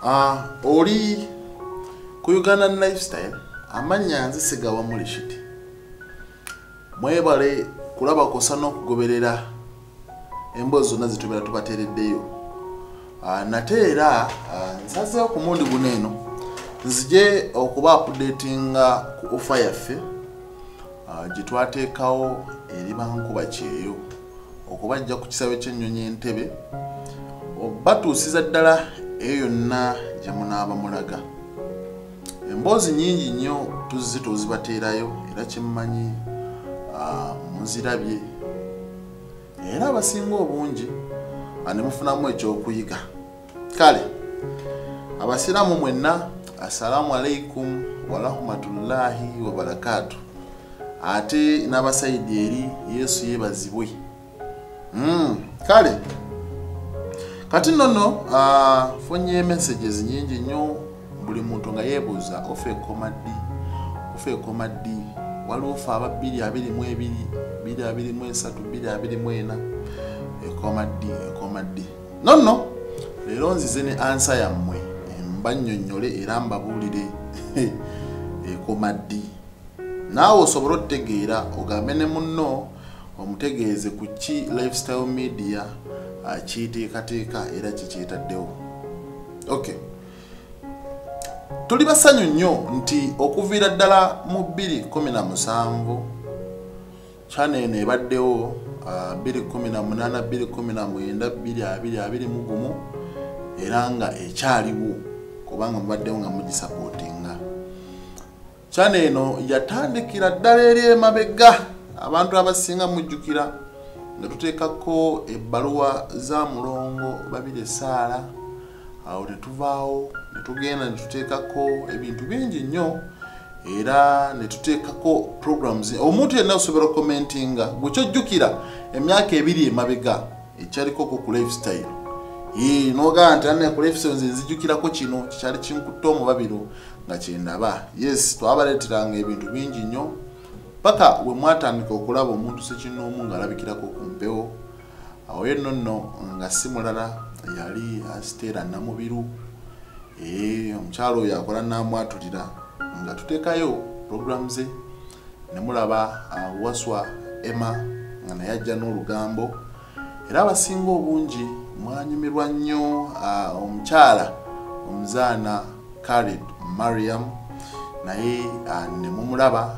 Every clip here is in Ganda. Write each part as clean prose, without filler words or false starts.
Oli ku Uganda Lifestyle amanya nze Sigawa Mulishiti. Mwebale kulaba kosana okugoberera emboozi zonna zitubera tubateereddeyo. Nateera nsazeewo ku mundi guno eno nzije okuba updatinga ku offer yaffe gye twateekawo eri bankuba kyeyo okubajja ku kisawe ky'ennyonyi Entebbe batuusiza ddala eyo yonna gye munaaba mulaga. Emboozi nnyingi nnyo tuzibateerayo era kyemmanyi muzirabye era abasinga obungi ne mufunamu ekyokuyiga. Kale abasiraamu mwenna assalamu alaikum wa rahmatullahi wa barakatuh. Ate n'abasaidi eri Yesu yebazibwe. Kale kati nno funye messages nyingi nnyo buli muntu nga yeebuuza ofe komadi waliwo ofe aba 222 223 224 ekomadi nonno leero nzize ne ansa yammwe mbannyonnyole era mbabuulire ekomadi naawe osobola otegeera ogambe ne munno omutegeeze ku ki lifestyle media kiyiteekateeka era kikyetaddewo. Okay, tuli basanyu nnyo nti okuviira ddala mu 2017 channel eno ebaddewo 2018 2019 2021 era nga ekyaliwo kubanga mubaddewo nga mugisupportinga. Channel eno yatandikira ddala eri emabega abantu abasinga mujjukira nga tuteekako ebbaluwa za mulongo babire Saala awo netuvaawo netugenda netuteekako ebintu bingi nnyo era netuteekako programs. Omuntu yenna osobola commentinga bwekyojjukira emyaka 2 emabega ekyaliko ku lifestyle nogaa nti anne ku lifestyle nzijjukirako kino kikyali kinkutta omubabiro nga kyendaba. Yes, twabaleeteranga ebintu bingi nnyo paka we mwatandika okulaba omuntu sekinoomu ng'alabikirako ku mpewo. Awo yenno nno nga si mulala yali Asiteera Namubiru. Omukyalo oyo akola n'amwatulira nga tuteekayo program ze ne mulaba Waswa Emma nga naye ajja n'olugambo era abasinga obungi mwanyumirwa nnyo omukyala omuzaana Khalid Mariam naye ne mumulaba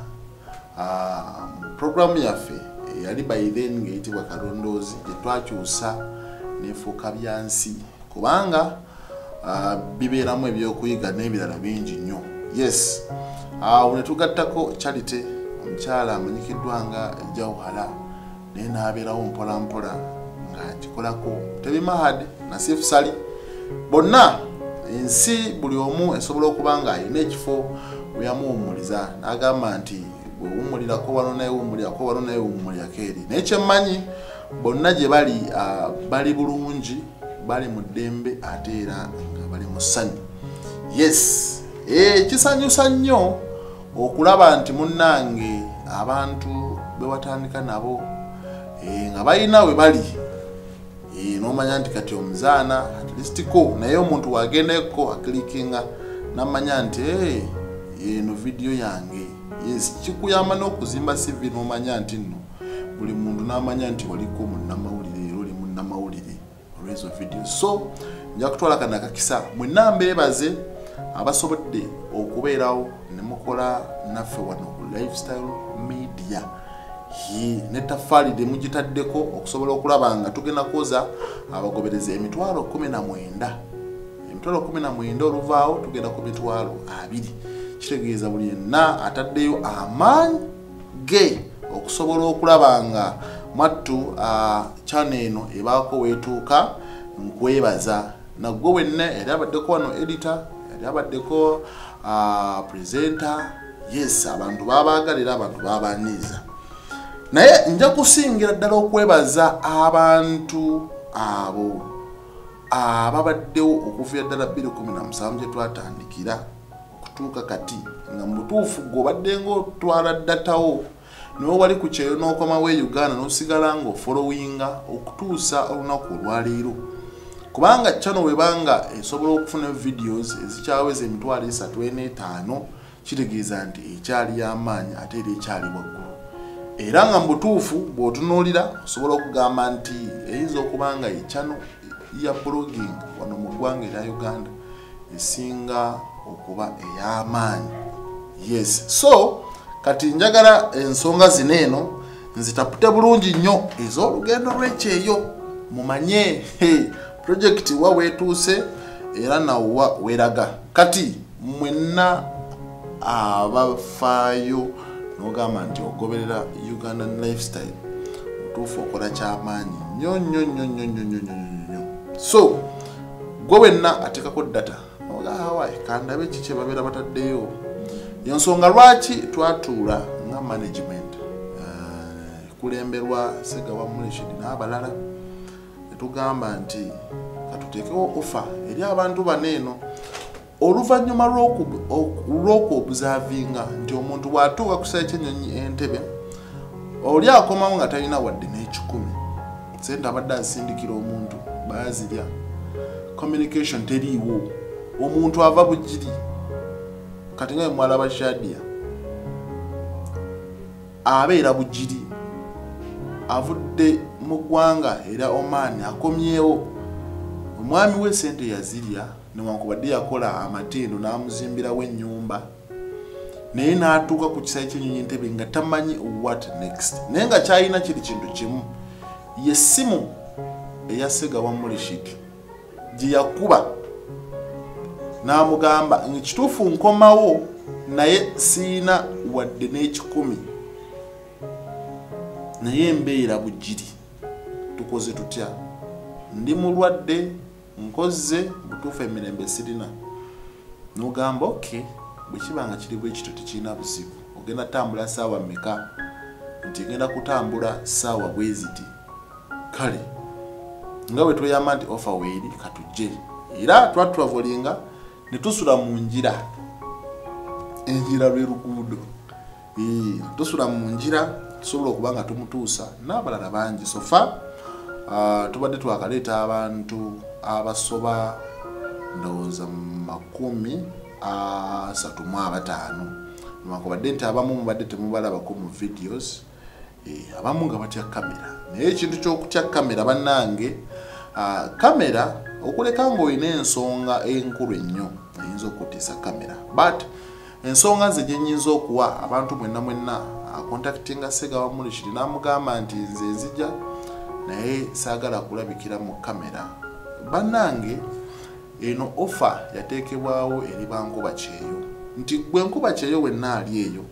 program yaffe yali by then ng'eyitibwa Kalondoozi gye twakyusa nefuuka byansi kubanga bibeeramu ebyokuyiga n'ebirala bingi nnyo. Yes, awo ne tugattako Charity omukyala amanyikiddwa nga Jawhara naye n'abeerawo mpolampola nga kikolako Tebi Mahad na Seif Sali bonna ensi buli omu esobola okuba nga alina ekifo we yamuwummuliza n'agamba nti bwewummulirako wano naye wummulirako wano naye wummulirako eri. Naye kyemmanyi bonna gye bali bali bulungi bali mu ddembe ate era nga bali mu ssanyu. Yes, kisanyusa nnyo okulaba nti munnange abantu bewatandika nabo nga balina we bali n'omanya nti kati omuzaana at least ko naye omuntu wagendeko akilikinga n'amanya nti eno video yange. Yes, kikuyamba n'okuzimba CV n'omanya nti nno buli muntu n'amanya nti waliko munnamawulire era oli munnamawulire olw'ezo video. So nja kutwala kana kakisa mwenna mbeebaze abasobodde okubeerawo ne mukola naffe wano ku lifestyle media n'ettaffaali lye mugitaddeko okusobola okulaba nga tugenda kwoza abagoberezi emitwalo 19. Emitwalo 19 oluvaawo tugenda ku mitwalo 20. Kitegeeza buli yenna ataddeyo amaanyi ge okusobola okulaba nga mwattu channel eno ebaako weetuuka. Nkwebaza naggwe wenna eri abaddeko wano editor eri abaddeko presenter. Yes, abantu babaagalira abantu babaaniiza naye nja kusingira ddala okwebaza abantu abo ababaddewo okuviira ddala 2017 gye twatandikira okutuuka kati nga mu butuufu gweobadde ng'otwala ddatawo niwe wali ku kyeyo n'okomawo e Uganda n'osigala ng'ofollowinga okutuusa olunaku olwaleero. kubanga channel webanga esobola okufuna videos ezikyaweza emitwalo 3-5 kitegeeza nti ekyali y'amaanyi ate era ekyali waggulu. Era nga mbutuufu bw'otunuulira osobola okugamba nti eyinza okuba nga channel ya blogging wano mu ggwanga erya Uganda esinga okuba ey'amaanyi. Yes, so kati njagala ensonga zino eno nzitapute bulungi nnyo ez'olugendo lw'ekyeyo mumanye project wa wetuuse era nawa weraga. Kati mwenna abafaayo n'ogamba nti ogoberera Ugandan lifestyle otuufu okola ky'amaanyi nnyo. So gwe wenna ateekako data n'ogaawaye kandabe ki kye babeera bataddeyo. Yonsonga lwaki twatuula nga management kulemberwa Ssegawa Rashid n'abalala netugamba nti katuteekewo offer eri abantu baneeno oluvannyuma lw'okwobuzavinga nti omuntu bw'atuuka ku kisaawe ky'ennyonyi Entebbe oli akomawo nga talina wadde n'ekikumi sente abadde asindikira omuntu baazirya, communication teriiwo, omuntu ava bugiri. Kati nga mwalaba Shadia abeera bugiri avudde mu ggwanga era Oman akomyewo, omwami we sente yazirya newankubadde yakola amatendo n'amuzimbirawo ennyumba naye n'atuuka ku kisaawe ky'ennyonyi Entebbe nga tamanyi what next. Naye nga kyalina kiri kintu kimu, yessimu eya Ssegawa Rashid gye yakuba n'amugamba ekituufu nkomawo naye siina wadde n'ekikumi naye embeera bugiri, tukoze tutya? Ndi mulwadde nkoze butuufu emirembe sirina. N'ogamba okay, bwe kibanga kiri bwe kityo tekirina buzibu, ogenda tambula ssaawa mmeka? Nti genda kutambula ssaawa bwe ziti. Kale nga bwe tweyamba nti offer weeri katujje, era twatulavolinga ne tusula mu njira, enjira lwe luguudo, tusula mu njira tusobola okuba nga tumutuusa n'abalala bangi. Sofa tubadde twakaleeta abantu abasoba ndowooza 35 newankubadde nti abamu mubadde temubalabako mu videos, abamu nga batya kamera. Naye ekintu ky'okutya kamera bannange, kamera okuleka ng'olina ensonga enkulu ennyo eyinza okutiisa kamera, but ensonga ze gye nnyinza okuwa abantu mwenna akontaktinga Ssegawa Rashid n'amugamba nti nze nzija naye saagala kulabikira mu kamera. Bannange eno offer yateekebwawo eri bankuba kyeyo nti gwe nkuba kyeyo wenna ali eyo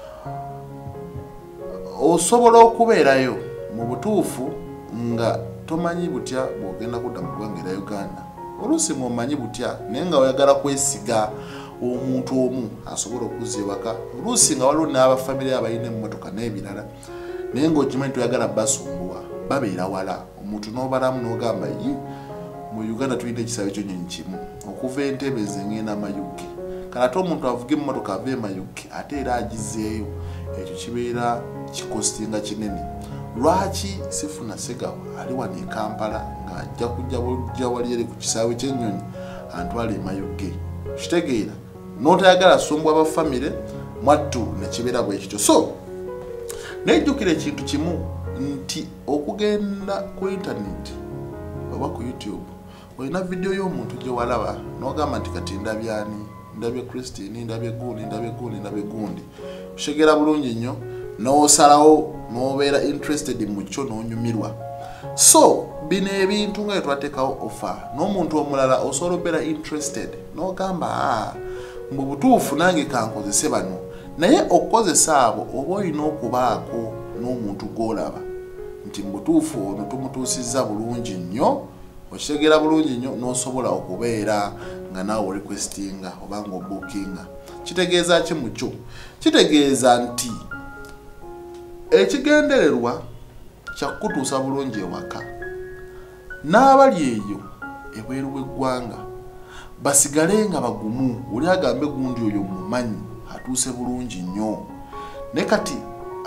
osobola okubeerayo mu butuufu nga tomanyi butya bw'ogenda kudda mu ggwanga erya Uganda. Oluusi mumanyi butya naye nga oyagala kwesiga omuntu omu asobola okuzza ewaka, oluusi nga waliwo n'abafamire abalina emmotoka n'ebirala naye ng'okimanyi toyagala basumbuwa, babeera wala. Omuntu n'obalamu n'ogamba mu Uganda tulina ekisaawe ky'ennyonyi kimu okuva Entebbe nze ngenda Mayuge. Kale ate omuntu avuga emmotoka ava e Mayuge ate era agizzeeyo, ekyo kibeera kikostinga kinene. Lwaki sifuna Ssegawa ali wano e Kampala ng'ajja kujja wali eri ku kisaawe ky'ennyonyi antwala e Mayuge? Kitegeera n'otayagala sumbwa abafamire mwattu ne kibeera bwe kityo. So nejjukira ekintu kimu nti okugenda ku internet oba ku YouTube olina video y'omuntu gye walaba n'ogamba nti kati ndabyani, ndabye Christine, ndabye gundi, kitegeera bulungi nnyo n'osalawo n'obeera interested mu kyo n'onyumirwa. So bino ebintu nga twateekawo offer n'omuntu omulala osobola obeera interested n'ogamba mu butuufu nange kankozese bano, naye okukozesa abo oba olina okubaako n'omuntu gw'olaba nti mu butuufu ono tumutuusizza bulungi nnyo, okitegeera bulungi nnyo n'osobola okubeera nga naawe requestinga oba nga obookinga. Kitegeeza ki mu kyo? Kitegeeza nti ekigendererwa kya kutuusa bulungi ewaka, n'abali eyo ebweru w'eggwanga basigale nga bagumu. Oli agambe gundi oyo mumanyi atuuse bulungi nnyo, ne kati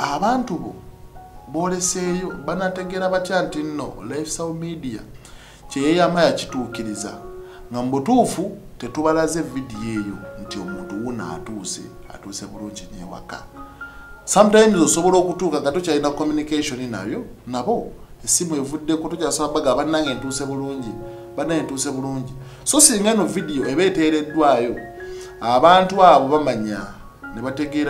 abantu bo booleseeyo banategeera batya nti nno lifestyle media kyeyeyama yakituukiriza nga mu butuufu tetubalaze vidiyo eyo nti omuntu wuno atuuse bulungi n'ewaka. Sometimes osobola okutuuka nga tokyalina communication nabo essimu evuddeko tokyasaba baga bannange ntuuse bulungi. So singa eno vidiyo eba eteereddwayo abantu abo bamanya ne bategeera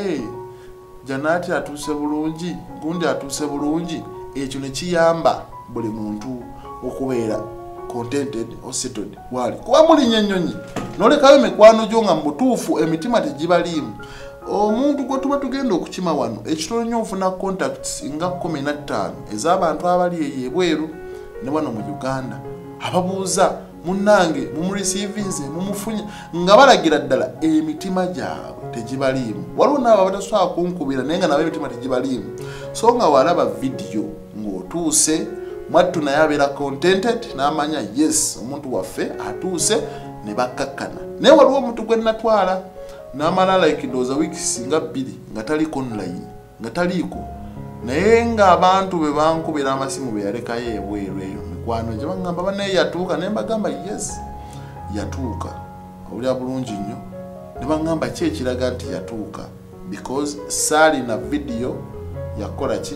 Janati atuuse bulungi, gundi atuuse bulungi, ekyo ne kiyamba buli muntu okubeera contented or settled wali kuba muli ennyonyi nolekayo mikwano gyo nga mu butuufu emitima tegibaliimu. Omuntu gwe tuba tugenda okukima wano ekitono nnyo ofuna contacts nga 15 ez'abantu abali ebweru ne wano mu Uganda ababuuza munnange mumureceivinze mumufunye nga balagira ddala emitima gyabwe tegibaliimu. Waliwo n'abo abatasobola kunkubira naye nga nabo emitima tegibaliimu. So nga walaba vidiyo ng'otuuse mwattu naye abeera contented n'amanya yes omuntu waffe atuuse ne bakkakkana. Naye waliwo omuntu gwe natwala n'amala like ndowooza weeks nga 2 nga taliko online nga taliiko naye ng'abantu be bankubira amasimu be yalekayo ebweru eyo mikwano gye bagamba banaye yatuuka ne mbagamba yes yatuuka owulira bulungi nnyo ne bagamba ki ekiraga nti yatuuka because saali na vidiyo yakola ki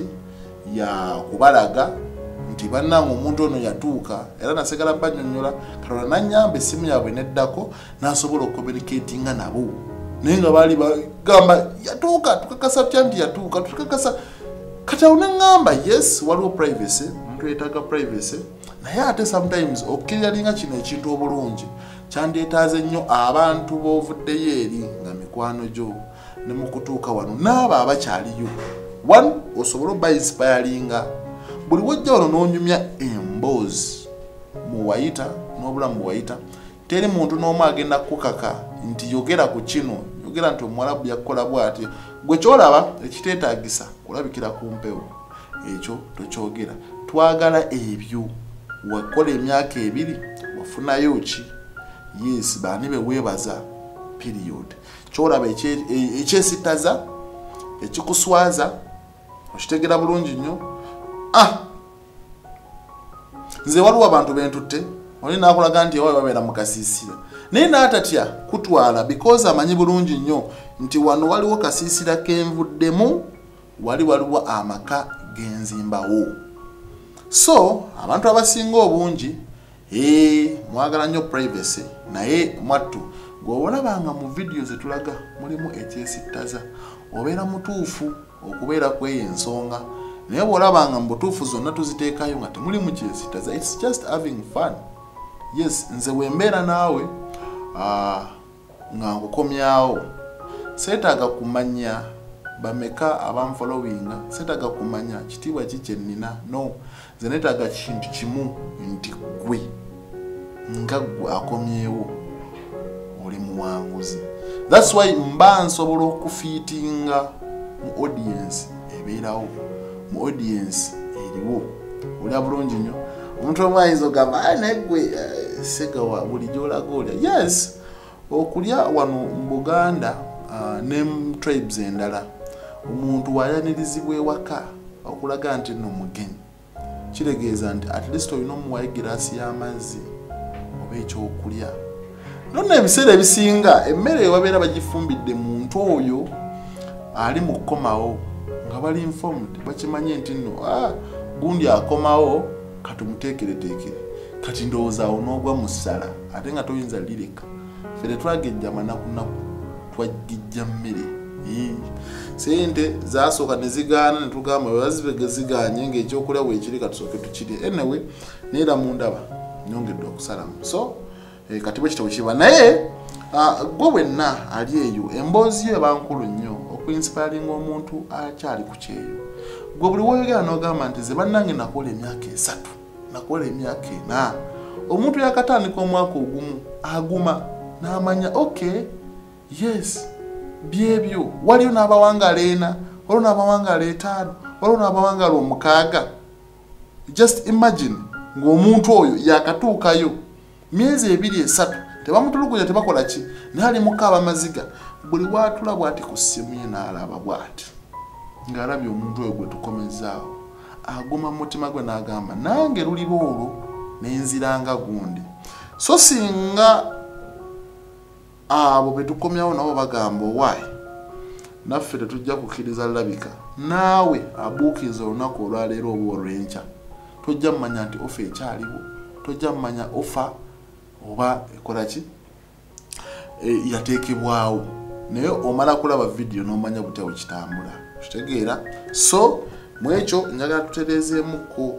yakubalaga nti bannange omuntu ono yatuuka era nasigala bannyonnyola Katonda n'annyamba essimu yaabwe neddako n'asobola okucommunicatinga nabo naye nga baali bagamba yatuuka tukakasa tutya nti yatuuka tukakasa kati awo neŋŋamba yes waliwo privacy omuntu yeetaaga privacy naye ate sometimes okkiriringa kino ekintu obulungi kyandyetaaze nnyo abantu b'ovuddeyo eri nga mikwano gyo ne mu kutuuka wano n'abo abakyaliyo one osobole obba inspiringa buli wajja wano n'onyumya emboozi muwayita n'obulamu buwayita teri muntu n'omu agenda kukaka nti yogera ku kino yogera nti Omuwarabu yakola bw'ati gwe kyolaba ekiteetaagisa kulabikira ku mpewo ekyo tokyogera. Twagala ebyo wakola emyaka 2 wafunayo ki yes baani be weebaza period kyolaba ekyesitaza ekikuswaza okitegera bulungi nnyo. Nze waliwo abantu bentutte oli nakulaga nti ewawe babeera mu kasiisira naye n'atatya kutwala because amanyi bulungi nnyo nti wano waliwo kasiisira kenvuddemu waliwo amaka genzimbawo. So abantu abasinga obungi mwagala nnyo privacy naye mwattu gw'olabanga mu vidiyo zetulaga mulimu ekyesittaza obeera mutuufu okubeera kweyo ensonga naye bw'olabanga mu butuufu zonna tuziteekayo nga temulimu kyesittaza. It's just having fun. Yes nze wembeera naawe nga nkukomyawo seetaaga kumanya bameka abamfollowinga seetaaga kumanya kitiibwa ki kye nnina no nze neetaaga kintu kimu nti gwe nga gwe akomyewo oli muwanguzi. That's why mba nsobola okufiitinga mu audience ebeerawo mu audience eriwo olya bulungi nnyo. Omuntu omu ayinza ogamba naye gwe segawa buli gy'olaga olya. Yes okulya wano mu Buganda ne mu tribes endala omuntu wayanirizibwa ewaka okulaga nti nno mugenyi kiregeeza nti at least olina omuwayo giraasi y'amazzi oba ekyokulya. Nonna ebiseera ebisinga emmere ewabeera bagifumbidde muntu oyo ali mu kukomawo nga bali informed bakimanye nti nno gundi akomawo katumuteekereteekere kati ndowooza awo n'ogwa mu ssala ate nga toyinza lireka fere twagejja manakunaku twagijja mmere sente zasooka ne zigaana ne tugamba bazibege ziganye ng'ekyokulya weekiri katusooke tukirye anyway neera mundaba nyongedde okusalamu. So kati bwe kitabo kiba naye gwe wenna ali eyo emboozi yo eba nkulu nnyo okuinspiringa omuntu akyali ku kyeyo. Gwe buli woyogera n'ogamba nti ze bannange nakola emyaka 3 nakola emyaka 4 omuntu yakatandika omwaka ogumu aguma n'amanya okay yes byebyo waliyo n'abawangala 4 waliyo n'abawangala 5 waliyo n'abawangala 6. Just imagine ng'omuntu oyo yakatuukayo myezi 2-3 tebamutulugunya tebakola ki naali mukaaba maziga buli watula bw'ati ku ssimu ye n'alaba bw'ati ng'alabye omuntu oyo gwe tukomezaawo aguma mu mutima gwe n'agamba nange luliba olwo nenziranga gundi so singa abo betukomyawo nabo bagamba why naffe tetujja kukkiriza labika naawe abuukiza olunaku olwaleero oba olw'enkya tojja mmanya nti ofa ekyaliwo tojja mmanya ofa oba ekola ki yateekebwawo naye omala kulaba vidiyo n'omanya butya bwekitambula kitegeera so mwekyo njagala tutereezeemuko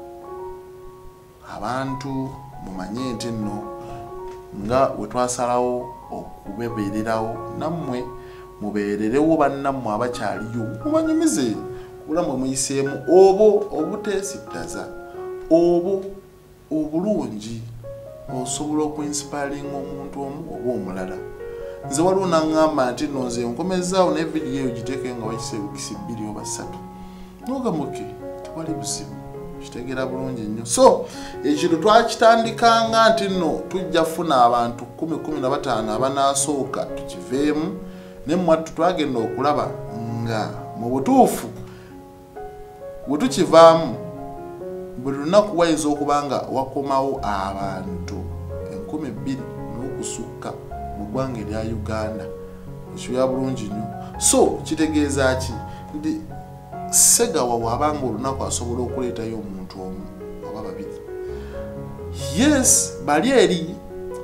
abantu mumanye nti nno nga we twasalawo okubebererawo nammwe mubeererewo bannammwe abakyaliyo mubanyumize kubulamu muyiseemu obo obuteesittaza obo obulungi osobola okuinsipalinga omuntu omu oba omulala nze waliwo naŋŋamba nti nno nze nkomezaawo ne vidiyo eyo giteeke nga wakisebukisi 2 oba 3 nogamuke tewali buzibu kitegeera bulungi nnyo so ekintu twakitandikanga nti nno tujja funa abantu 10-15 abanaasooka tukiveemu ne mwattu twagenda okulaba nga mu butuufu bwe tukivaamu buli lunaku wayinza okuba nga wakomawo abantu 20,000 n'okusukka mu ggwanga erya Uganda ekibeera bulungi nnyo so kitegeeza ki nti segawa wabanga olunaku asobola okuleetayo omuntu omu oba babiri yes bali eri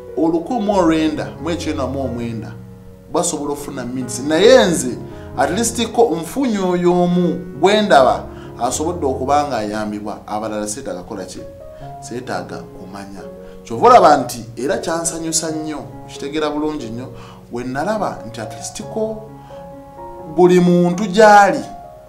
1,990 basobola ofuna minutes naye nze at least ko nfunye oyo omu gwendaba asobodde okuba nga ayambibwa abalala seetaaga kola ki seetaaga kumanya kyova olaba nti era kyansanyusa nnyo kitegeera bulungi nnyo we nalaba nti at least ko buli muntu gyali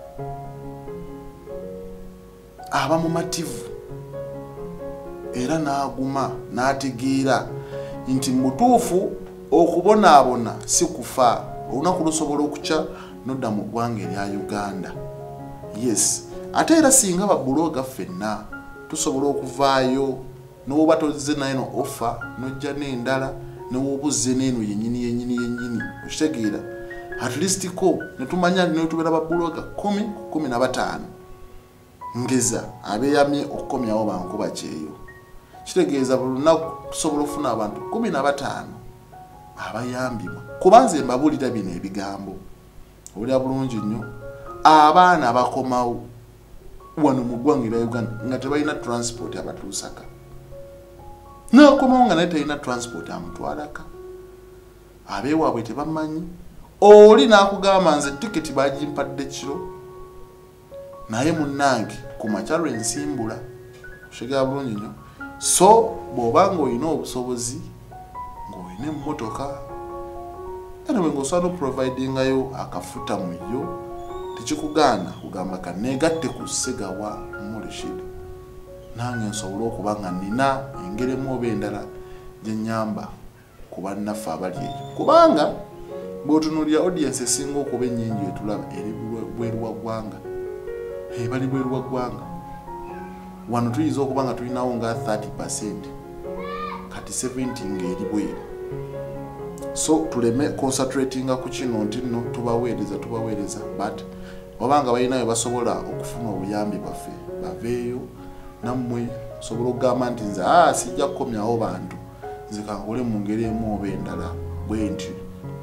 aba mumativu era n'aguma n'ategeera nti mutuufu okubonaabona si kufa olunaku lusobola okukya nodda mu ggwanga erya Uganda yes ate era singa babuloga ffenna tusobola okuvaayo n'oba tozze nayo offer nojja n'endala n'obuzze n'eno yennyini okitegeera at least ko ne tumanya netubeera babuloga 10-15 ngeza abeeyamye okukomyawo bankuba kyeyo kitegeeza buli lunaku tusobola okufuna abantu 15 abayambibwa kubanze mbabulira bino ebigambo olya bulungi nnyo abaana abakomawo wano mu ggwanga erya Uganda nga tebalina transport abatuusaka n'akomawo nga naye talina transport amutwalaka abeewaabwe tebamanyi oli n'akugamba nze tiketi bagimpadde kiro naye munnange ku makya lwensimbula kitegeera bulungi nnyo so bw'obanga olina obusobozi ng'olina emmotoka anyway ng'osobola n'okuprovidingayo akafuta mu yo tekikugaana kugamba kaneegatte ku Segawa Rashid nange nsobola okuba nga nina engeremu oba endala gye nnyamba ku bannaffe abali eyo kubanga bw'otunuulira audience esinga okuba ennyingi etulaba eri bweru wa ggwanga bali bweru wa ggwanga wano tuyinza okuba nga tulinawo nga 30% kati 70 ng'eri bweru so tuleme concentratinga ku kino nti nno tubaweereza but obanga balinayo basobola okufuna obuyambi baffe baveeyo nammwe osobola okugamba nti nze sijja kukomyawo bantu nze kankole mu ngeri emu oba endala bwe nti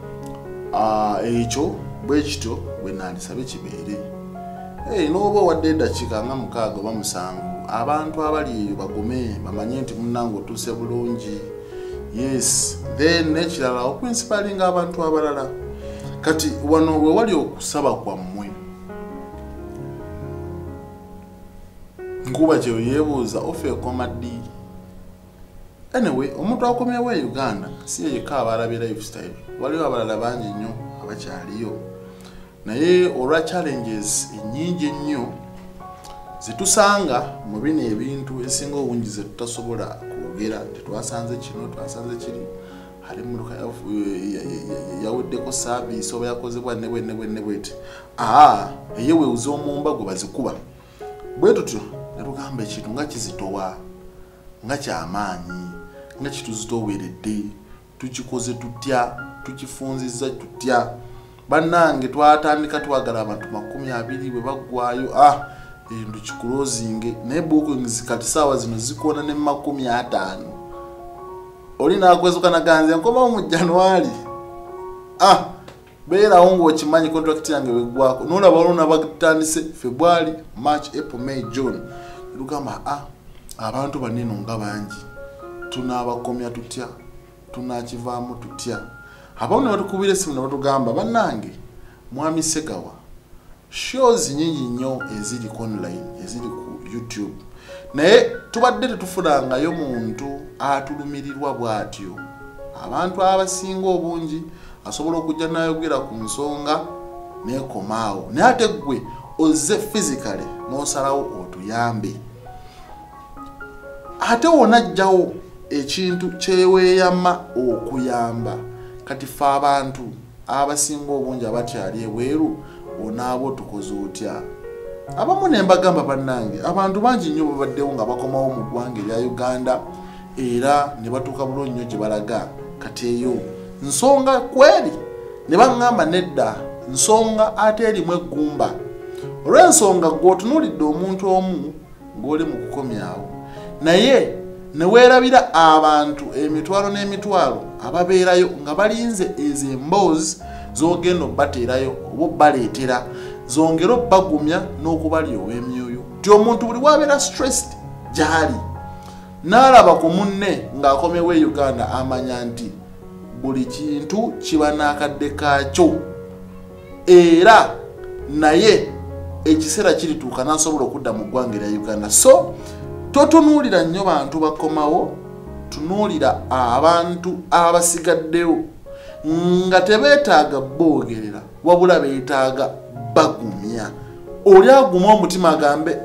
ekyo bwe kityo bwe nandisabe kibeere n'oba owadde eddakiika nga 6 oba 7 abantu abali eyo bagome bamanye nti munnange otuuse bulungi yes then nekirala okwinsipalinga abantu abalala kati wano we wali okusaba kwammwe nkuba kye yeebuuza ofe komadi anyway omuntu akomyewo e Uganda si yekka abalabe lifestyle waliwo abalala bangi nnyo abakyaliyo naye olwa challenges ennyingi ennyo zetusanga mu bino ebintu esinga obungi ze tutasobola kwogera tetwasanze kino twasanze kiri ali muluka yaweddeko service oba yakozebwa ne bweti eyewe uzo omumba gwe bazikuba bwe tutyo netugamba ekintu nga kizitowa nga kyamaanyi nga kituzitoweredde tukikoze tutya tukifunzizza tutya bannange twatandika twagala abantu 20 bwe baggwayo endo kikulozinge naye bookings kati saawa zino zikona ne 50. Olina akwezuka naganze nkoma mu January. Beera ngo okimanyi contract yange wegwako. Nolaba olona bagitandise February, March, April, May, June. Lugamba abantu banene nga bangi. Tunabakomya tutya. Tunakivaamu tutya. Abaana batukubira simu ne batugamba bannange mwami Segawa. Shows nyingi nnyo eziri online, eziri ku YouTube. Naye tubadde tetufunangayo muntu atulumirirwa bw'atyo. Abantu abasinga obungi asobola okujja n'ayogera ku nsonga neekomaawo. Naye ate ggwe ozze physically n'osalawo otuyambe. Ate wonajjawo ekintu kyeweeyama okuyamba. Kati ffe abantu abasinga obungi abakyali ebweru onaabo tukoze otya. Abamu ne mbagamba bannange abantu bangi nnyo babaddewo nga bakomawo mu ggwanga erya Uganda era ne batuuka bulungi nnyo gye balaga. Kati eyo nsonga kweri ne baŋŋamba nedda nsonga ate erimu eggumba. Olw'ensonga gw'otunuulidde omuntu omu ng'oli mu kukomyawo naye ne weerabira abantu emitwalo n'emitwalo ababeerayo nga balinze ezo emboozi z'ogenda obbateerayo oba obbaleetera zongera obbagumya n'okubalya ow'emyoyo. Ti omuntu buli wabeera stressed gy'ali n'alaba ku munne ng'akomewo e Uganda amanya nti buli kintu kiba n'akadde kaakyo era naye ekiseera kirituuka n'asobola okudda mu ggwanga erya Uganda. So totunuulira nnyo bantu bakomawo, tunuulira abantu abasigaddewo nga tebeetaaga boogerera wabula beetaaga bagumya. Oli aguma omutima agambe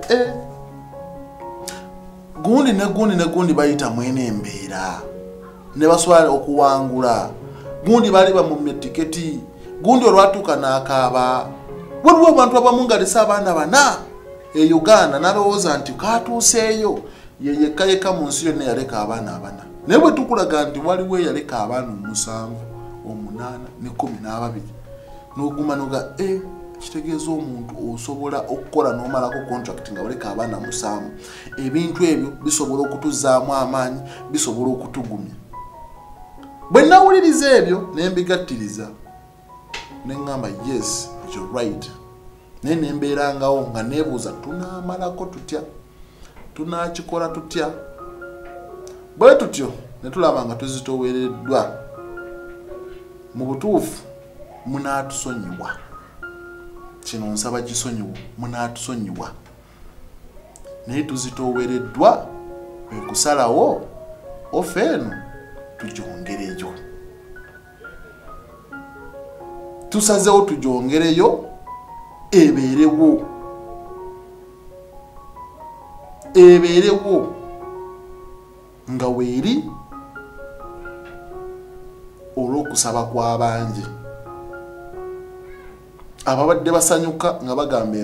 gundi ne gundi bayita mwene embeera ne basobola okuwangula. Gundi bali bamumye tiketi, gundi olwatuuka n'akaaba. Waliwo abantu abamu nga lesa abaana bana e Uganda n'alowooza nti kaatuuseeyo ye yekka mu nsi yonna yaleka abaana abana. Naye bwe tukulaga nti waliwo eyaleka abaana 7, 8 ne 12 n'oguma noga kitegeeza omuntu osobola okukola n'omalako contract nga waleka abaana 7. Ebintu ebyo bisobola okutuzaamu amaanyi, bisobola okutugumya. Bwe nawuliriza ebyo ne mbigattiriza ne ngamba yes you're right. Naye ne mbeerangawo nga neebuuza tunaamalako tutya, tunaakikola tutya. Bwe tutyo ne tulaba nga tuzitoowereddwa. Mu butuufu munaatusonyiwa. Kino nsaba kisonyiwo, munaatusonyiwa. Naye tuzitoowereddwa ekusalawo ofe eno tugyongereyo. Tusazeewo tugyongereyo ebeerewo nga weeri olw'okusaba kw'abangi ababadde basanyuka nga bagamba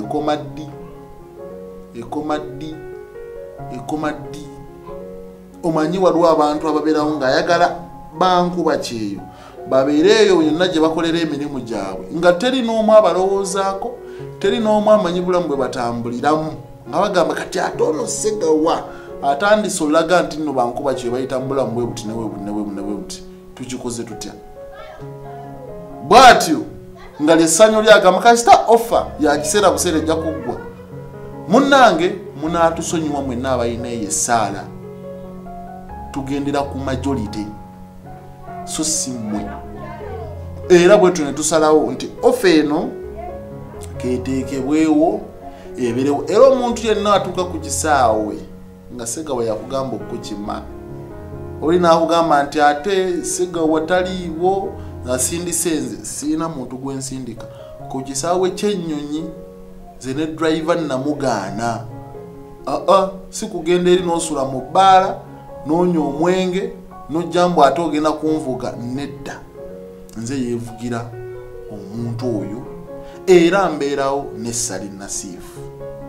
ekoma ddi. Omanyi waliwo abantu ababeerawo ng'ayagala bankuba kyeyo babeereeyo yonna gye bakolera emirimu gyabwe nga teri n'omu abalowoozaako, teri n'omu amanyi bulamu bwe batambuliramu nga bagamba kati ate ono Segawa atandise olaga nti nno bankuba kye bayita mu bulamu bwe buti ne bwe buti tukikoze tutya. Bw'atyo nga lyessanyu lyagamba kasita offer ya kiseera buseera ejja kuggwa. Munnange munaatusonyiwa mwenna abalina eyo essaala. Tugendera ku majority so si mmwe. Era bwetu ne tusalawo nti offer eno keeteekebwewo ebeerewo. Era omuntu yenna atuuka ku kisaawe nga Segawa yakugamba okukima. Oli n'akugamba nti ate Segawa taliiwo asindise nze siina muntu gwe nsindika. Ku kisaawe ky'ennyonyi ze ne driver namugaana. Si kugenda eri n'osula mu bbaala n'onywa omwenge n'ojjambu ate ogenda kunvuga nedda. Nze yeevugira omuntu oyo era mbeerawo n'essali nasiifu.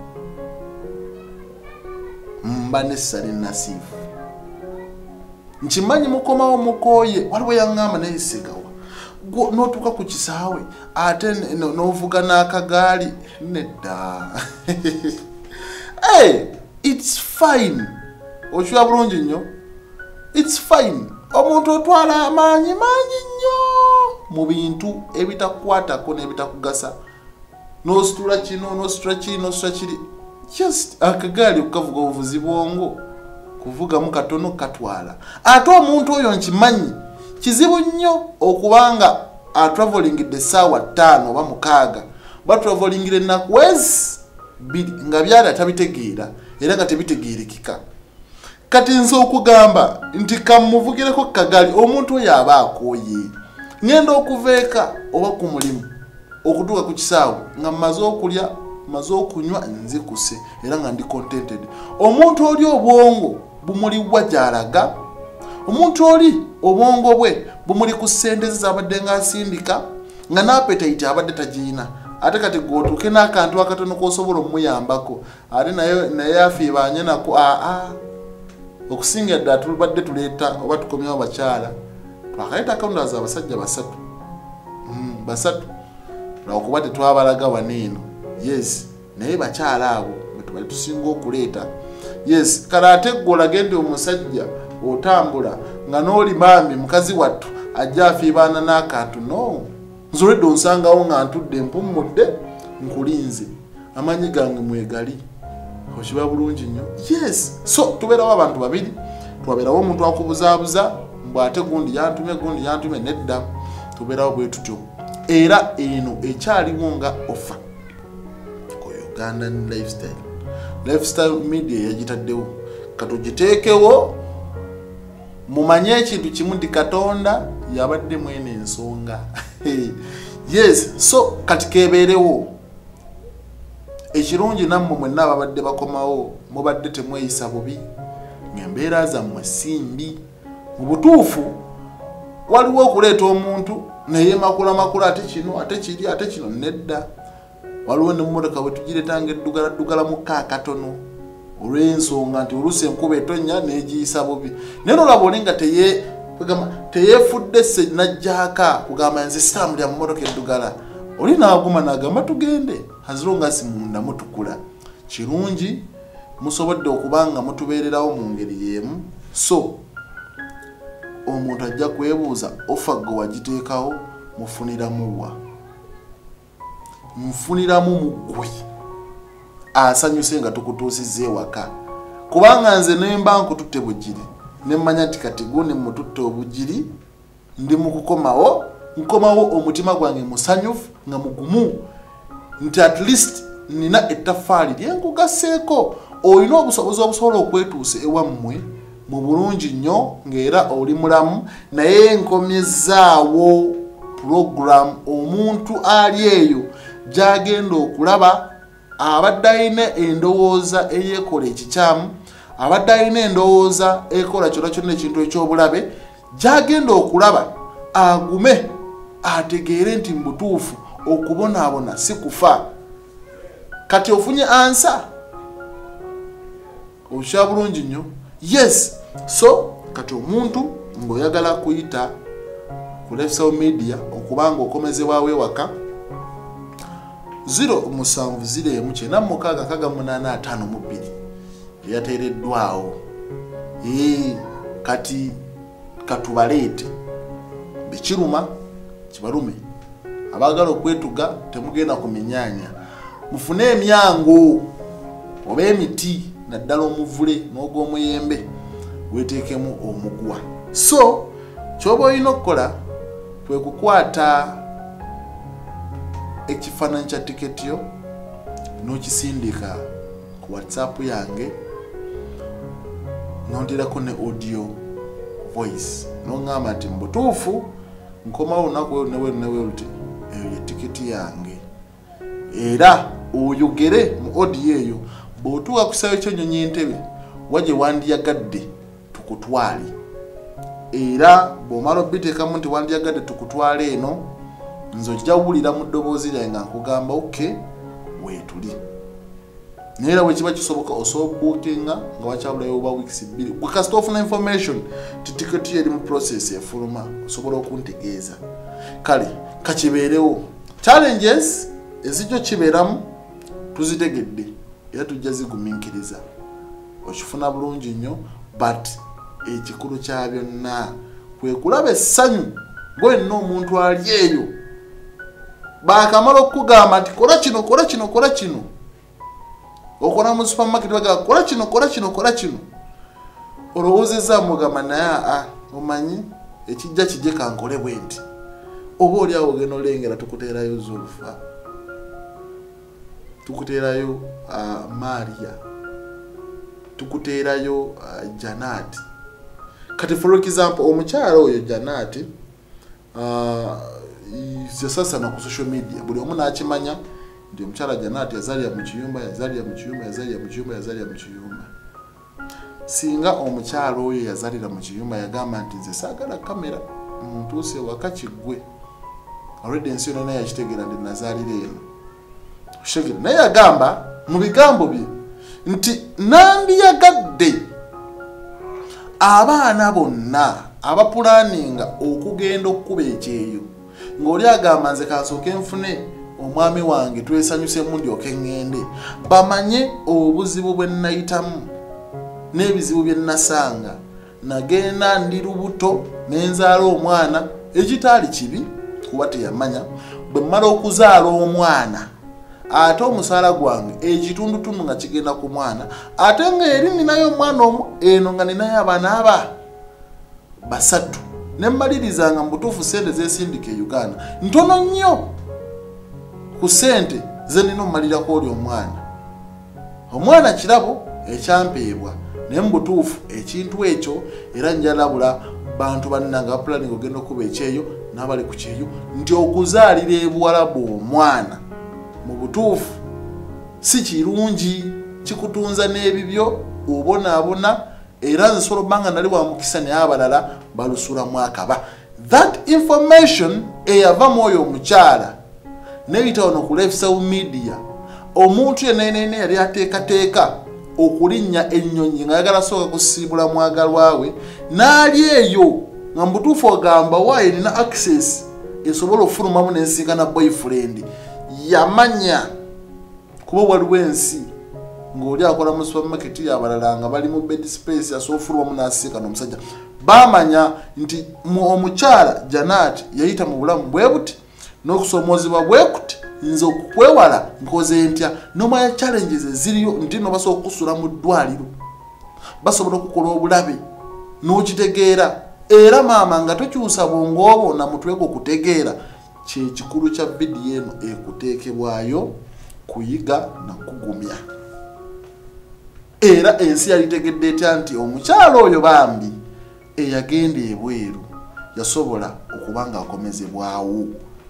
Mba n'essali nasiifu. Nkimanyi mukomawo mukooye waliwo yaŋŋamba naye Segawa n'otuuka ku kisaawe ate n'ovuga n'akagaali nedda. Hey, it's fine. Oshwa bulungi nnyo. It's fine. Omuntu otwala amaanyi nnyo mu bintu ebitakwatako n'ebitakugasa. No situla kino, no situla kiri, no situla kiri. Just akagaali okukavuga obuvuzi bwongo. Kuvugamu katono katwala. Ate omuntu oyo nkimanyi kizibu nnyo okubanga traveling the sawa 5 oba 6 ba traveling ennaku wezi nga byali atabitegeera era nga tebitegeerekika. Kati nze okugamba nti kamuvugireko kagali omuntu oyo aba akooye ngenda okuveeka oba ku mulimu okutuuka ku kisaawe nga mmaze okulya mmaze okunywa nzikuse era nga ndi contented. Omuntu oli obwongo bumuliwa gy'alaga, omuntu oli obwongo bwe bumuli ku ssente z'abadde ng'asindika nga n'appetite abadde tagiina. Ate kati gwotuuke n'akantu akatono k'osobola omuyambako ate naye afiibanye nako okusinga ddala tulibadde tuleeta oba tukomyawo bakyala twakaleeta akawundazi abasajja basatu lwakuba tetwabalaga waneeno. Yes, naye bakyala abo betubali tusinga okuleeta. Yes, kale ate gwe olagende omusajja otambula nga n'oli maami mukazi wattu ajja afiibaana n'akantu no nzoledde onsangawo nga ntudde mpummudde nkulinze amanyi gange mwegali okiba bulungi nnyo. Yes, so tubeerawo abantu babiri, twabeerawo omuntu akubuzaabuza mbwate gundi yantume nedda tubeerawo bwe tutyo. Era eno ekyaliwo nga offer ku Ugandan Lifestyle Media yagitaddewo katugiteekewo mumanye ekintu kimu ndi Katonda yabadde mwene ensonga. Yes, so kati kebeerewo ekirungi nammwe mwenna ababadde bakomawo mubadde temweyisa bubi ng'embeera zammwe simbi. Mu butuufu waliwo okuleeta omuntu naye makula ate kino ate kiri ate kino nedda. Waliwo n'emmotoka bwe tugireetanga eddugala mu kaakatono olw'ensonga nti oluusi enkuba etonnya n'egiyisa bubi. Naye nolaba oli nga teyeefudde najjaaka kugamba nze sitambulira mu mmotoka eddugala. Oli n'aguma n'agamba tugende as long as munda mutukula. Kirungi musobodde okubanga mutubeererawo mu ngeri y'emu. So omuntu ajja kwebuuza offer gwe wagiteekawo mufuniramu wa? Nfuniramu mugwe asanyuse nga tukutuusizza ewaka kubanga nze nemba nkututte bugiri nemmanya nti kati gune mututte obugiri ndi mukukomawo nkomawo omutima gwange musanyufu nga mugumu nti at least nina ettafaali lyenkugaseeko. Olina obusobozi obusobola okwetuusa ewammwe mu bulungi nnyo ng'era oli mulamu naye nkomyezaawo program omuntu ali eyo gy'agenda okulaba abadde alina endowooza eyeekola ekikyamu abadde alina endowooza ekola kyonna kyonna ekintu eky'obulabe gy'agenda okulaba agume ategeere nti mu butuufu okubonaabona si kufa. Kati ofunye ansa okya bulungi nnyo. Yes, so kati omuntu ng'oyagala kuyita ku Lifestyle Media okubanga okomezebwawo ewaka 0709868552 yateereddwawo. Kati katubaleete bikiruma kibalume abaagala okwetuga temugenda kuminyaanya mufune emyango oba emiti naddala omuvule n'ogw'omuyembe weteekemu omugwa. So kyoba olina okukola kwe kukwata ekifaananyi kya tiketi yo n'okisindika ku WhatsApp yange n'onterako ne audio voice n'oŋŋamba nti mu butuufu nkomawo olunaku newe luti eyo ye tiketi yange era oyogere mu audio eyo bw'otuuka ku kisaawe ky'ennyonyi entebe wagye wandiyagadde tukutwale era bw'omala obiteekamu nti wandiyagadde tukutwale eno nze ojja wulira mu ddoboozi lyange nga nkugamba oke weetuli. Naye era bwe kiba kisoboka osobola bookinga nga wakyabulayo oba weeks 2 gwe kasita ofuna information ti tiketi eri mu process efuluma osobola okuntegeeza. Kale kakibeerewo challenges ezijjo kibeeramu tuzitegedde era tujja zigumiikiriza okifuna bulungi nnyo but ekikulu kya byonna kwe kulaba essanyu gwenna omuntu ali eyo bakamala okugamba nti kola kino kola kino kola kino okola mu supermarket bagamba kola kino kola kino kola kino olowoozezza mugamba naye omanyi ekijja kijje kankole bwe nti oba oli awo ogenda olengera tukuteerayo Zulfa tukuteerayo Maria tukuteerayo Janati kati for example omukyala oyo Janati yasasana ku social media buli omu n'akimanya nti omukyala Janati yazaalira mu kiyumba yazaalira mu kiyumba yazaalira mu kiyumba yazaalira mu kiyumba singa omukyala oyo yazaalira mu kiyumba yagamba nti nze saagala kamera ntuuse waka kiggwe already ensi yonna naye yakitegeera nti nazaalira eno oshegera naye yagamba mu bigambo bye nti nandiyagadde abaana bonna abapulaninga okugenda okukuba ekyeyo ng'oli agamba nze kansooke nfune omwami wange twesanyusemu ndyoke ŋŋende bamanye obuzibu bwe nnayitamu n'ebizibu bye nnasanga nagenda ndi lubuto nenzaala omwana ekitaali kibi kuba teyamanya bwe mmala okuzaala omwana ate omusaala gwange ekitundutundu nga kigenda ku mwana ate nga eri ninayo omwana omu eno nga ninayo abaana basatu ne mmalirizanga mu butuufu ssente zesindika e Uganda ntono nnyo ku ssente ze nina ommalirako oli omwana kirabo ekyampeebwa naye mu butuufu ekintu ekyo era njalabula bantu bannanga bapulaninga ogenda okuba ekyeyo n'abali ku kyeyo nti okuzaalira ebuwalabu omwana mu butuufu si kirungi kikutunza n'ebibyo obonaabona era nsobola obbanga nali wa mukisa naye abalala balusulamu akaba that information eyavamu oyo omukyala neyita wano ku lifestyle media omuntu yenenene yali ateekateeka okulinnya ennyonyi nga yagala sooka kusiibula mwagalwa we n'ali eyo nga mu butuufu ogamba waayo nina access esobola okufulumamu n'ensinkana boyfriend yamanya kuba waliwo ensi ng'oli akola mu supermarket yabalala nga bali mu bed space asoofulwamu n'asinkana omusajja bamanya nti omukyala Janati yayita mu bulamu bwe buti n'okusomoozebwa bwe kuti nze okukwewala nkoze ntya nomanya challenges eziriyo nti no basobola okusula mu ddwaliro basobola okukola obulabe n'okitegeera era maama nga tokyusa bwongo obwo na mutwe gwo kutegeera kyekikulu kya vidiyo eno ekuteekebwayo kuyiga na kugumya era ensi yalitegedde etya nti omukyalo oyo bambi eyagenda ebweru yasobola okuba nga akomezebwawo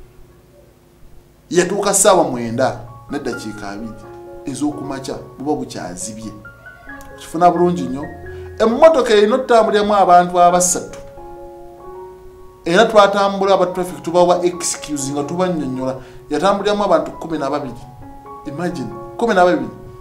yatuuka ssaawa 9 n'eddakiika 2 ez'okumakya buba bukyazibye kifuna bulungi nnyo emmotoka erina otutambuliramu abantu 3 era twatambula aba traffic tubawa excuse nga tubannyonnyola yatambuliramu abantu 12 imagine 12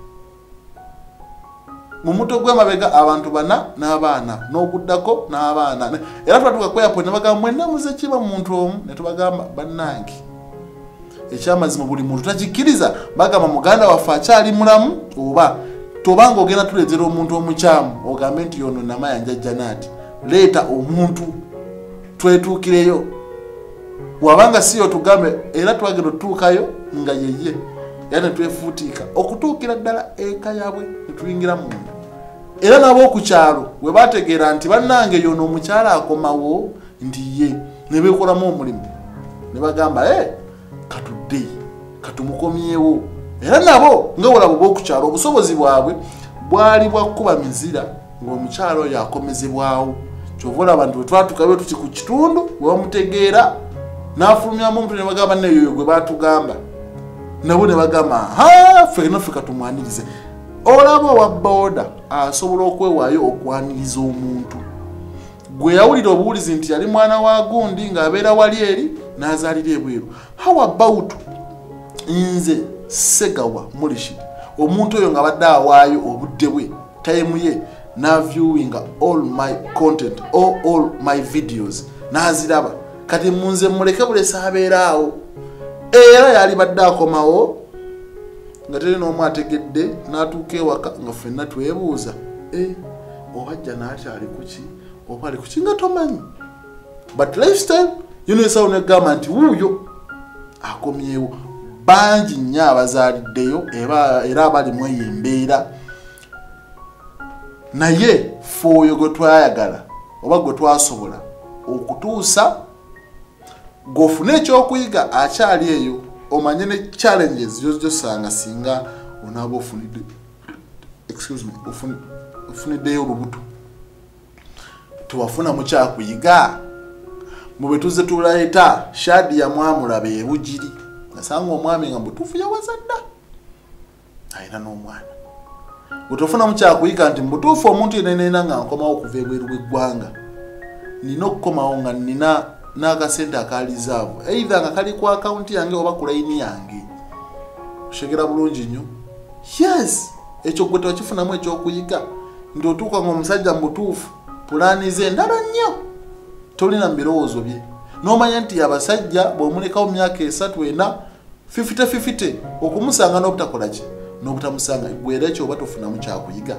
mu muto gw'emabega abantu 4 n'abaana n'oguddako n'abaana era twatuuka ku airport ne bagamba mwenna muze kiba muntu omu ne tubagamba bannange ekyamazima buli muntu takikkiriza bagamba muganda waffe akyali mulamu oba tobanga ogenda tuleetera omuntu omukyamu ogambe nti yono namayanja Janati leeta omuntu twetuukireyo wabanga siyo tugambe era twagenda otutuukayo nga yeye era ne twefuutiika okutuukira ddala eka yaabwe ne tuyingira munda era nabo okukyalo we bategeera nti bannange yono omukyala akomawo nti ye ne beekolamu omulimu ne bagamba katudde katumukomyewo era nabo nga olabo b'okukyalo obusobozi bwabwe bwali bwa kuba mizira ng'omukyalo oyo akomezebwawo kyova olaba nti bwe twatukabe tuti ku kitundu we bamutegeera n'afulumyamu omuntu ne bagamba neyoyo gwe baatugamba nabo ne bagamba ffe naffe katumwanirize olaba owa booda asobola okwewaayo okwaniriza omuntu gwe yawulira obuwulizi nti yali mwana wa gundi ng'abeera wali eri n'azaalira ebweru how about nze Segawa Mulishid omuntu oyo nga badde awaayo obudde bwe time ye na viewing all my content all my videos naziraba kati munze muleke bulesa abeeraawo era yali badde akomawo nga teri n'omu ategedde n'atuuka ewaka nga ffenna twebuuza obajja n'akyali kuki oba ali kuki nga tomanyi. But lifestyle yinesa onegamba nti wuuyo akomyewo. Bangi nnyo abazaaliddeyo era abalimu eyo embeera, naye ffe oyo gwe twayagala oba gwe twasobola okutuusa g'ofuna ekyokuyiga akyali eyo, omanye ne challenges zosanga singa onaaba ofuniddeyo olubuto tewafuna mukyakuyiga. Mu bwe tuzze tuleeta Shadi ya mwamulaba ebugiri asanga omwami nga mutuufu yawaza dda ayina n'omwana. Bwetofuna mukyakuyiga nti mutuufu omuntu yenenena nga nkomawo okuva ebweru bw'eggwanga, nina okukomawo nga nina n'akasente akalizaavu either nga kali ku akawunti yange oba ku layini yange. Oshegera bulungi nnyo. Yes, ekyo gwe tewakifunamu ekyokuyiga nti otuuka ng'omusajja mutuufu pulaani ze ndala nnyo, tolina mu birowoozo bye, n'omanya nti abasajja bw'omulekawo mu myaka 3-4 50-50 okumusanga n'obutakola ki n'obutamusanga, gwe era ekyo oba tofunamu kyakuyiga.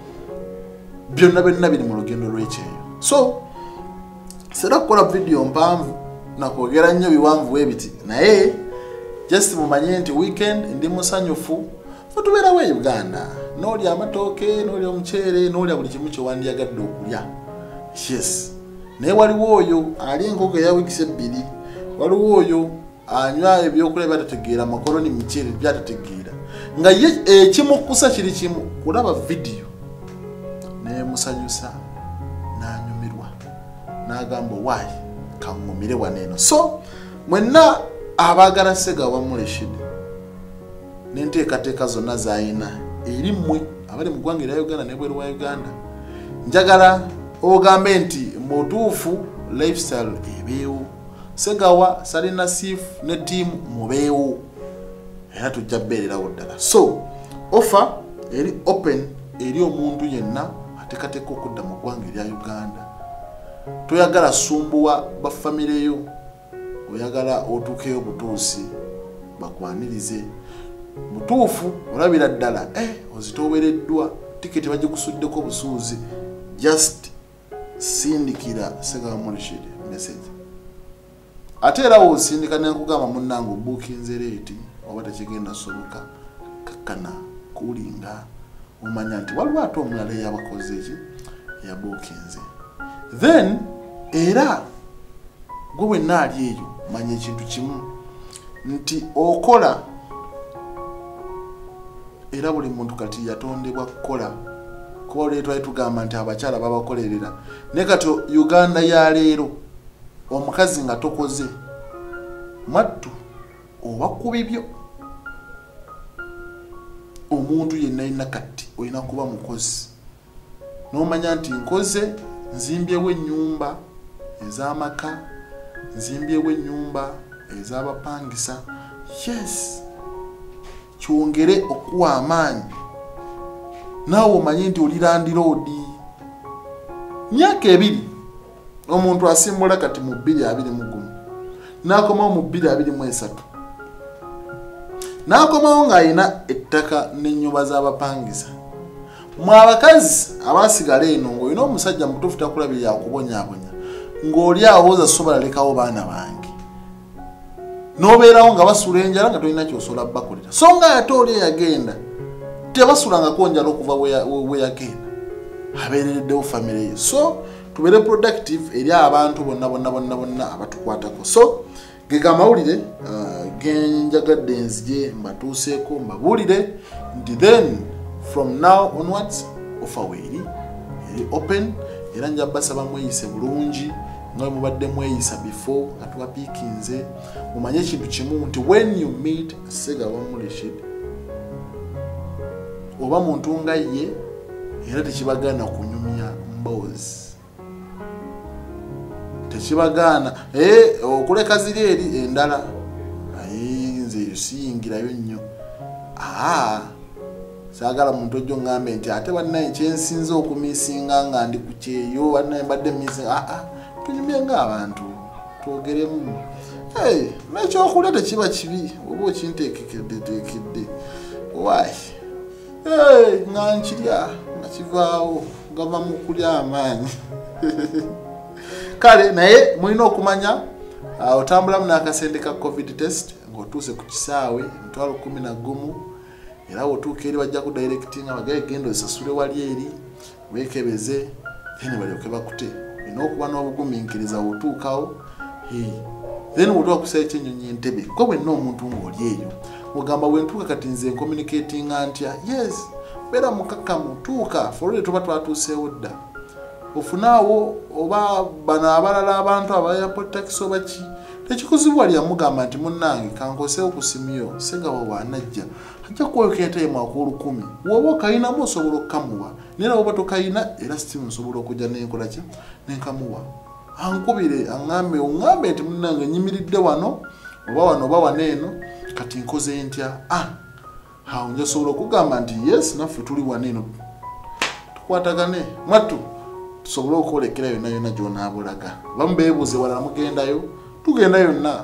Byonna biri mu lugendo lw'ekyeyo. So sera kukola video mpanvu nakwogera nnyo biwanvu ebiti, naye just mumanye nti weekend ndi musanyufu tubeerawo e Uganda, n'olya amatooke n'olya omuceere n'olya buli kimu kye wandiyagadde okulya. Yes, naye waliwo oyo ali enkoko eya wiikisi 2, waliwo oyo anywa ebyokulya byatategeera, makoloni miceere byatategeera, nga ye ekimukusa kiri kimu kulaba video nemusanyusa n'anyumirwa n'agamba waayi kaŋŋumire waneeno. So mwenna abaagala Sega Wamuleshide n'enteekateeka zonna z'ayina eri mmwe abali mu ggwanga erya Uganda n'ebweru wa Uganda, njagala ogambe nti mu butuufu lifestyle ebeewo, Segawa Salina Sif ne ttiimu mubeewo era tujja bbeererawo ddala. So offer eri open eri omuntu yenna ateekateeka okudda mu ggwanga erya Uganda. Toyagala sumbuwa bafamireyo, oyagala otuukeyo butuusi bakwanirize butuufu olabira ddala ozitoowereddwa tiketi bagikusuddeko busuuzi, just sindikira Sega Wamuleshide message. Ate era wosindika nenkugamba munnange obuukinze leeti oba tekigenda soboka kakkana kulinga omanya nti waliwo ate omulala eyabakoze eki eyabuukinze. Then era gwe wenna ali eyo manya ekintu kimu nti okola, era buli muntu kati yatondebwa kukola, kuba olwe twali tugamba nti abakyala babakolerera, ne kati Uganda ya leero omukazi nga tokoze mwattu oba ku bibyo, omuntu yenna alina kati olina kuba mukozi n'omanya nti nkoze, nzimbyewo ennyumba ez'amaka, nzimbyewo ennyumba ez'abapangisa. Yes, kyongere okuwa amaanyi naawe omanye nti oli landiroodi. Myaka 2 omuntu asimbula kati mu 2021 n'akomawo mu 2023 n'akomawo ng'alina ettaka n'ennyumba z'abapangisa. Mwe abakazi abasigala eno ng'olina omusajja mutuufu takulabirira akubonyaabonya, ng'oli awo ozasobola lekawo baana bange, n'obeerawo nga basula enjala nga tolina kyosobola bakolera. So nga ate oli eyagenda tebasulangako njala okuva we yagenda, abeerereddewo famire ye. So tubeere productive eri abantu bonna abatukwatako. So gega amawulire genjagadde nzije mbatuuseeko mbabuulire nti then from now onwards offer weeri open, era nja basaba mweyise bulungi nga mubadde mweyisa before nga tubapiikinze. Mumanye ekintu kimu nti when you meet Sega Wamuleshide oba muntu nga ye, era tekibagaana kunyumya mboozi, tekibagaana okuleka ziri eri endala nze siyingirayo nnyo. Saagala muntu ojjo ngambe nti ate bannaye kyensinze okumisinga nga ndi ku kyeyo, bannaye mbadde misinga. Tunyumye ng'abantu twogeremu. N'ekyokulya tekiba kibi oba okinteekedde why nganchirya ngakivaawo ngava mu kulya amaanyi kale naye mulina okumanya otambulamu n'akasente ka covid test ng'otuuse ku kisaawe $11,000 era wotuuka eri bajja ku directinga bagaye genda osasule wali eri weekebeze then balyoke bakute olina okuba n'obugumiikiriza wotuukawo then wotuuka kusaa ekyenyonyi entebe ko bwenna omuntu ng'oli eyo mugamba bwentuuka kati nze communicatinga ntya yes beera mukakkamu tuuka folole tuba twatuuseewo dda ofunaawo oba bano abalala abantu aba airport taxi oba ki tekikuzibu wali yamugamba nti munnange kankoseewo ku simuyo segawa waanajja ajja kuwekenta yemu ak'olukumi woba okayinamu osobola okukamuwa naye oba tokayina era stimu nsobola okujja nenkola ki nenkamuwa ankubire aŋŋambe oŋŋambe nti munnange nyimiridde wano oba wano eno kati nkoze ntya awo njasobola okugamba nti yes naffe tuli wano eno tukwatagane mwattu tusobole okwolekera yonna yonna gy'onaabulaga bamu beebuuze walala mugendayo tugenda yonna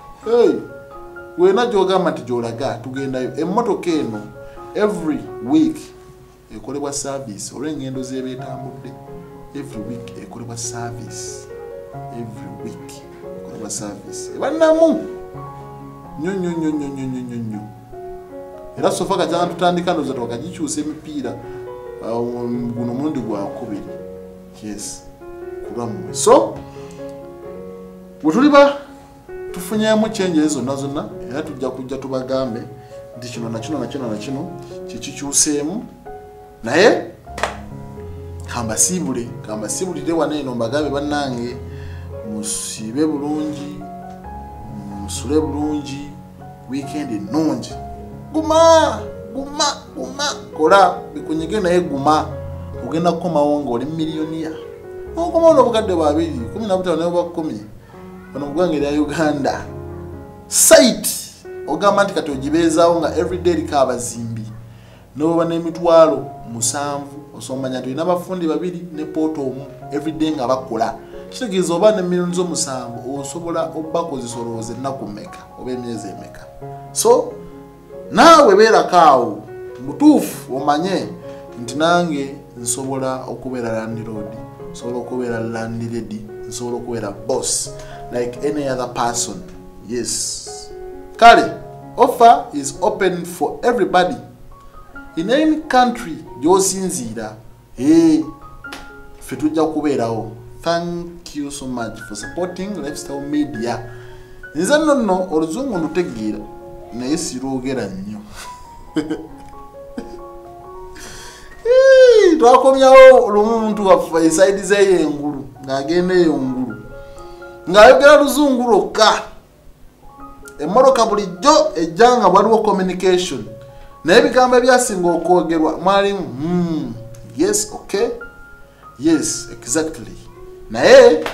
wena gy'ogamba nti gy'olaga tugendayo emmotoka eno every week ekolebwa service olw'engendo z'eba etambudde every week ekolebwa service ebannamu nnyo era sofa kajanga tutandika ndoza twakagikyusa emipiira guno mulundi gwakubiri yes kulwammwe so bwetuliba tufunyeemu changes zonna era tujja kujja tubagambe nti kino nakino kikikyuseemu naye kambasiibulire wano eno mbagambe bannange musiibe bulungi musule bulungi weekend ennungi guma kola bikunyige naye guma ogenda kukomawo ng'oli miliyoniya okomawo n'obukadde 215 naye oba 10 bano mugwange lya Uganda site ogamba nti kati ogibeezaawo nga everyday liko abazimbi n'oba n'emitwalo 7 osomanya nti olina abafundi 2 ne poto omu everyday nga bakola kitegeeza oba ne millions 7 osobola obbakozesa olowooza ennaku mmeka oba emyezi emeka so naawe beerakaawo mutuufu omanye nti nange nsobola okubeera landlord nsobola okubeera landlady nsobola okubeera boss like any other person yes kale offer is open for everybody in any country gy'osinziira ffe tujja kubeerawo. Thank you so much for supporting Lifestyle Media. Nze nno oluzungu ndutegeera naye siroogera nnyo. Twakomyawo olumuntu waffe esayidi z'eyengulu ng'agenda eyo ngulu ng'ayogera luzungu lwokka. Emmoloka bulijjo ejja nga waliwo communication naye ebigambo ebyasinga okwogerwa mwalimu yes okay yes exactly naye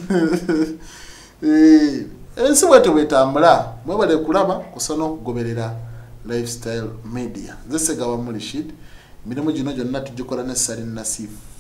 ensi bwete bwetambula mwebale kulaba kusa n'okugoberera Lifestyle Media. Nze Ssegawa Rashid, emirimu gino gyonna tugikola ne Salim Nassif.